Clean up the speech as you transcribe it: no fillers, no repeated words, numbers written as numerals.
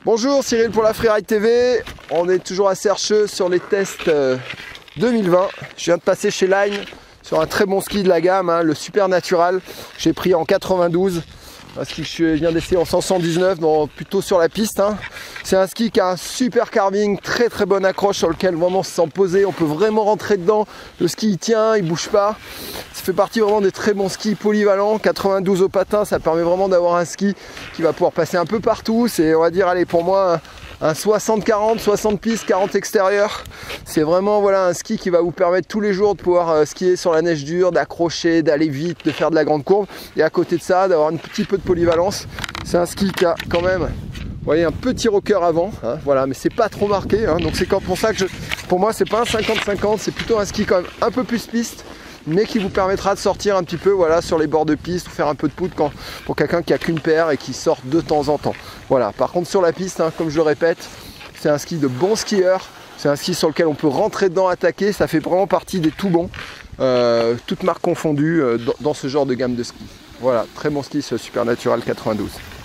Bonjour, Cyril pour la Freeride TV. On est toujours à Sercheux sur les tests 2020. Je viens de passer chez Line sur un très bon ski de la gamme, le Supernatural. J'ai pris en 92. Un ski que je viens d'essayer en 119, donc plutôt sur la piste. C'est un ski qui a un super carving, très bonne accroche sur lequel vraiment on se sent posé. On peut vraiment rentrer dedans. Le ski il tient, il bouge pas. Ça fait partie vraiment des très bons skis polyvalents. 92 au patin, ça permet vraiment d'avoir un ski qui va pouvoir passer un peu partout. C'est, on va dire, allez, pour moi, un 60-40, 60 pistes, 40 extérieurs. C'est vraiment voilà, un ski qui va vous permettre tous les jours de pouvoir skier sur la neige dure, d'accrocher, d'aller vite, de faire de la grande courbe. Et à côté de ça, d'avoir un petit peu de polyvalence. C'est un ski qui a quand même, vous voyez, un petit rocker avant. Voilà, mais c'est pas trop marqué. Donc c'est pour ça que pour moi, c'est pas un 50-50. C'est plutôt un ski quand même un peu plus piste, mais qui vous permettra de sortir un petit peu voilà, sur les bords de piste ou faire un peu de poudre pour quelqu'un qui a qu'une paire et qui sort de temps en temps. Voilà. Par contre sur la piste, comme je le répète, c'est un ski de bons skieurs, c'est un ski sur lequel on peut rentrer dedans, attaquer, ça fait vraiment partie des tout bons, toutes marques confondues dans ce genre de gamme de ski. Voilà, très bon ski ce Supernatural 92.